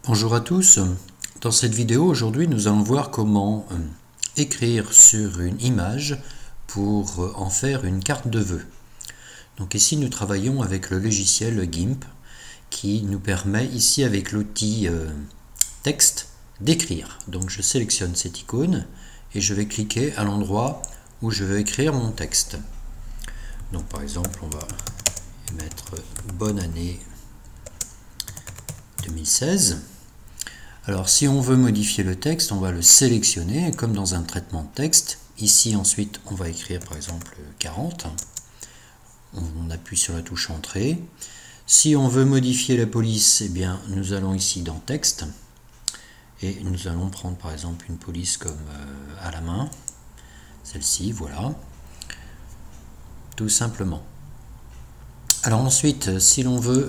Bonjour à tous, dans cette vidéo aujourd'hui nous allons voir comment écrire sur une image pour en faire une carte de vœux. Donc ici nous travaillons avec le logiciel GIMP qui nous permet ici avec l'outil texte d'écrire. Donc je sélectionne cette icône et je vais cliquer à l'endroit où je veux écrire mon texte. Donc par exemple on va mettre bonne année 2016. Alors si on veut modifier le texte, on va le sélectionner comme dans un traitement de texte. Ici ensuite on va écrire par exemple 40. On appuie sur la touche entrée. Si on veut modifier la police, eh bien nous allons ici dans texte et nous allons prendre par exemple une police comme à la main. Celle-ci, voilà. Tout simplement. Alors ensuite, si l'on veut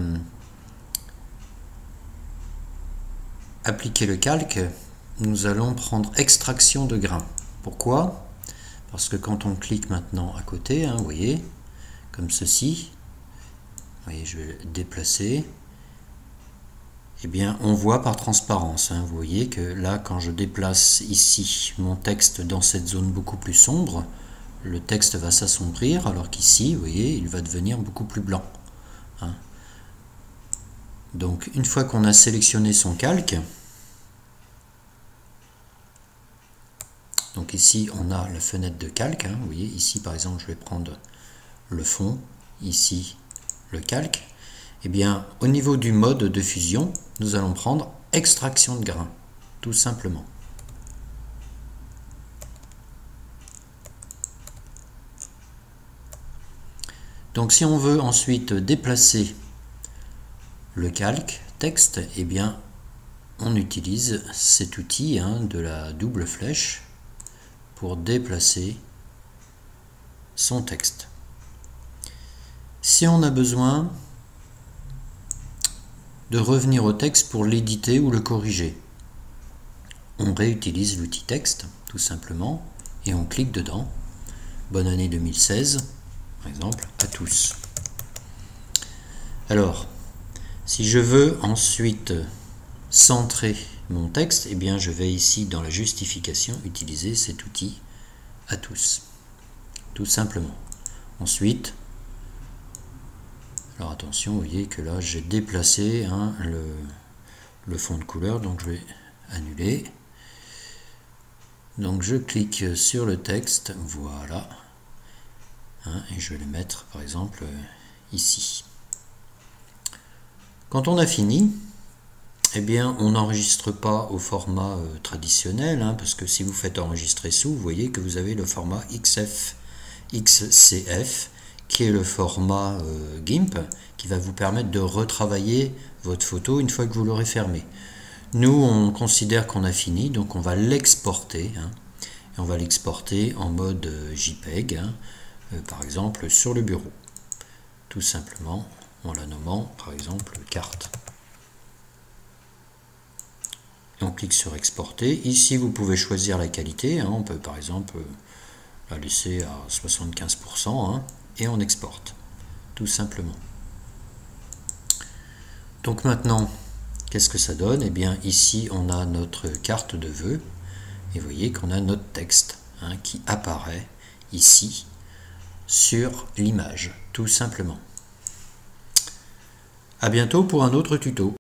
appliquer le calque, nous allons prendre extraction de grain. Pourquoi? Parce que quand on clique maintenant à côté, vous voyez, comme ceci, vous voyez, je vais le déplacer, eh bien on voit par transparence, vous voyez que là quand je déplace ici mon texte dans cette zone beaucoup plus sombre, le texte va s'assombrir, alors qu'ici, vous voyez, il va devenir beaucoup plus blanc. Donc une fois qu'on a sélectionné son calque, donc ici on a la fenêtre de calque, vous voyez, ici par exemple je vais prendre le fond, ici le calque, et bien au niveau du mode de fusion, nous allons prendre extraction de grain, tout simplement. Donc si on veut ensuite déplacer le calque texte, eh bien on utilise cet outil de la double flèche pour déplacer son texte. Si on a besoin de revenir au texte pour l'éditer ou le corriger, on réutilise l'outil texte tout simplement et on clique dedans. Bonne année 2016 par exemple à tous. Alors si je veux ensuite centrer mon texte, eh bien je vais ici dans la justification utiliser cet outil à tous, tout simplement. Ensuite, alors attention, vous voyez que là j'ai déplacé le fond de couleur, donc je vais annuler. Donc je clique sur le texte, voilà, et je vais le mettre par exemple ici. Quand on a fini, eh bien, on n'enregistre pas au format traditionnel, parce que si vous faites enregistrer sous, vous voyez que vous avez le format XCF, qui est le format GIMP, qui va vous permettre de retravailler votre photo une fois que vous l'aurez fermée. Nous, on considère qu'on a fini, donc on va l'exporter, et on va l'exporter en mode JPEG, par exemple sur le bureau, tout simplement, en la nommant par exemple carte. Et on clique sur exporter. Ici vous pouvez choisir la qualité, on peut par exemple la laisser à 75%, et on exporte, tout simplement. Donc maintenant, qu'est-ce que ça donne? Eh bien ici on a notre carte de vœux, et vous voyez qu'on a notre texte qui apparaît ici sur l'image, tout simplement. À bientôt pour un autre tuto.